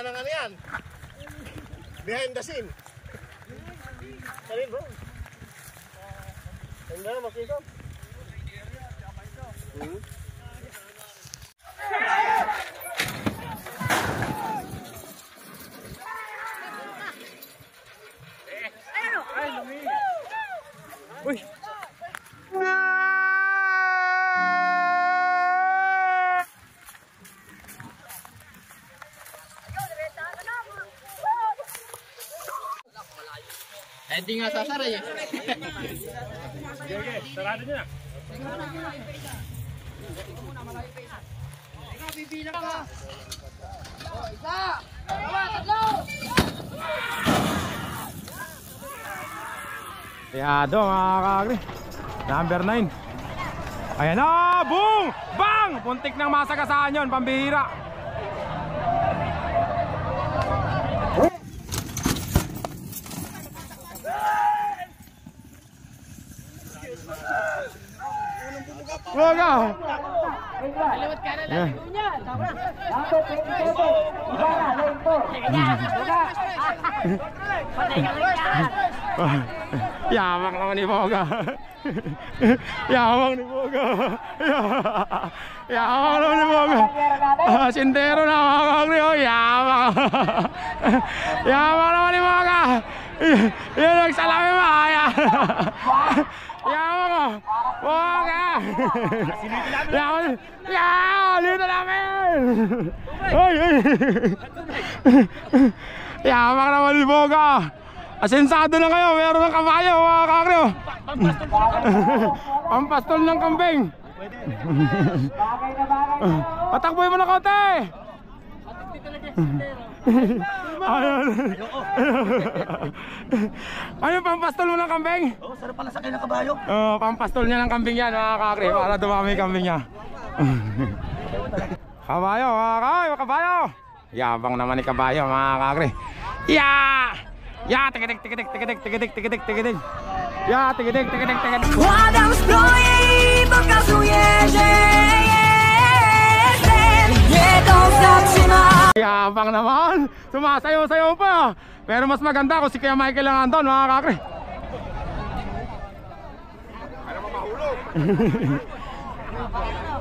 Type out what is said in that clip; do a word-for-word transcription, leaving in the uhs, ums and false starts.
ng ano yan. Behind the scene. Karin bro. Ganda na makita. Hmm. Uy. Eh, di nga sasara eh. Sige, sige. Sarado nyo na. Bibilang ka. Oh, isa. Dalawa, tatlo. Yado mga kakri. Number nine. Ayan na, boom! Bang! Puntik ng masagasaan yun, pambihira. Boga! Lewat kanan lang. Yamang naman ni Boga. Yamang ni Boga. Yamang naman ni Boga. Sintero na mga kakri. Yamang. Yamang naman ni Boga. Yun ang salami mahaya. Yamang ko. Boga. Yamang. Yamang. Dito namin. Uy, uy. Yamang naman ni Boga. Asensado na kayo, meron ng kabayo mga kakri. Pampastol ng kambing. Patakboy mo na konti. Ayun. Ayun, pampastol mo ng kambing. Oh, sarap pala sakay ng kabayo. Oh, pampastol niya ng kambing yan mga kakri, para dumami yung kambing niya. Kabayo mga kakri, kabayo. Yabang naman ni kabayo mga kakri. Yeah! Ja, tigidik, tigidik, tigidik, tigidik, tigidik, tigidik. Ja, tigidik, tigidik, tigidik. Kładam zbroję i pokazuję, że jestem nie do zatrzymania. Yabang naman. Sumasayaw-sayaw pa. Pero mas maganda kung si Kuya Michael lang andun mga kakri. Ano mo mahulog?